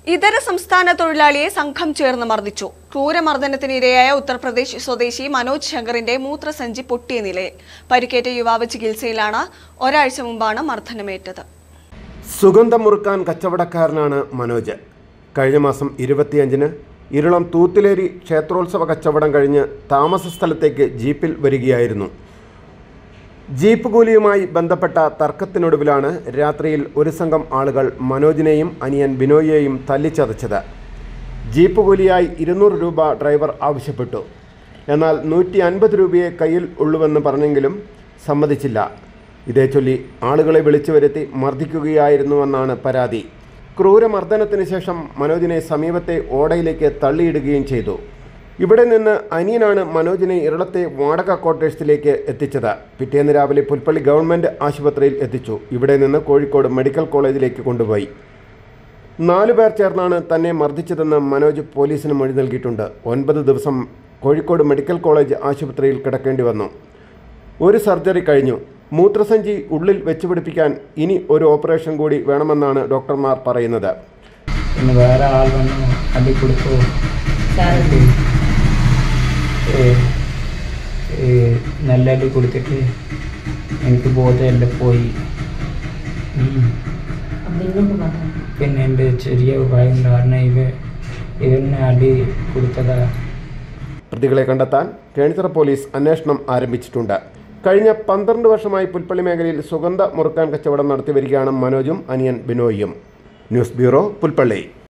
ഇതര സംസ്ഥാന തൊഴിലാളിയെ സംഘം ചേർന്ന് മർദ്ദിച്ചു. ക്രൂരമർദ്ദനത്തിനിരയായ ഉത്തർപ്രദേശ് സ്വദേശി മനോജ് ശങ്കറിന്റെ മൂത്രസഞ്ചി പൊട്ടിയ നിലയിൽ. പരിക്കേറ്റ യുവാവ് ചികിത്സയിലാണ്. ഒരാഴ്ച മുമ്പാണ് മർദ്ദനമേറ്റത്. സുഗന്ധം മുറുക്കാൻ കച്ചവടക്കാരനാണ് മനോജ്. കഴിഞ്ഞ മാസം 25-ന് ഇരുളം തൂത്തിലേരി ക്ഷേത്രോത്സവ കച്ചവടം കഴിഞ്ഞ് താമസ സ്ഥലത്തേക്ക് ജീപ്പിൽ വരികയായിരുന്നു. ജീപ്പ് കൂലിയുമായി ബന്ധപ്പെട്ട തർക്കത്തിനൊടുവിലാണ് രാത്രിയിൽ ഒരു സംഘം ആളുകൾ മനോജിനെയും അനിയൻ ബിനോയിയെയും തല്ലിച്ചതച്ചത്. ജീപ്പ് കൂലിയായി 200 രൂപ ഡ്രൈവർ ആവശ്യപ്പെട്ടു. എന്നാൽ 150 രൂപയെ കയ്യിൽ ഉള്ളുവെന്ന് പറഞ്ഞെങ്കിലും സമ്മതിച്ചില്ല. ഇതേച്ചൊല്ലി ആളുകളെ വിളിച്ചു വരുത്തി മർദ്ദിക്കുകയായിരുന്നുവെന്നാണ് പരാതി. ക്രൂരമർദ്ദനത്തിന് ശേഷം മനോജിനെ സമീപത്തെ ഓടയിലേക്ക് തള്ളിയിടുകയും ചെയ്തു. ഇവിടെ നിന്ന് അനിയനാണ് മനോജിനെ ഇരളത്തെ വാടക ക്വാർട്ടേഴ്സിലേക്ക് എത്തിച്ചത്. പിറ്റേന്ന് രാവിലെ പുൽപ്പള്ളി ഗവൺമെൻറ് ആശുപത്രിയിൽ എത്തിച്ചു. ഇവിടെ നിന്ന് കോഴിക്കോട് മെഡിക്കൽ കോളേജിലേക്ക് കൊണ്ടുപോയി. 4 പേർ ചേർന്നാണ് തന്നെ മർദ്ദിച്ചതെന്ന് മനോജ് പോലീസിന് മൊഴി നൽകിയിട്ടുണ്ട്. 9 ദിവസം കോഴിക്കോട് മെഡിക്കൽ കോളേജ് ആശുപത്രിയിൽ കിടക്കേണ്ടി വന്നു. ഒരു സർജറി കഴിഞ്ഞു. മൂത്രസഞ്ചി ഉള്ളിൽ വെച്ചുപിടിപ്പിക്കാൻ ഇനി ഒരു ഓപ്പറേഷൻ കൂടി വേണമെന്നാണ് ഡോക്ടർമാർ പറയുന്നത്. വേറെ ആൾ വന്നു അടി കൊടുത്തു, നല്ല അടി കൊടുത്തിട്ട് എനിക്ക് ബോധമെല്ലാം പോയി. പിന്നെ എൻ്റെ ചെറിയ ഭയം കാരണം ഇവനെ അടി കൊടുത്തതാ. പ്രതികളെ കണ്ടെത്താൻ കേണിച്ചിറ പോലീസ് അന്വേഷണം ആരംഭിച്ചിട്ടുണ്ട്. കഴിഞ്ഞ 12 വർഷമായി പുൽപ്പള്ളി മേഖലയിൽ സുഗന്ധ മുറുക്കാൻ കച്ചവടം നടത്തി വരികയാണ് മനോജും അനിയൻ ബിനോയിയും. News bureau, Pulpally.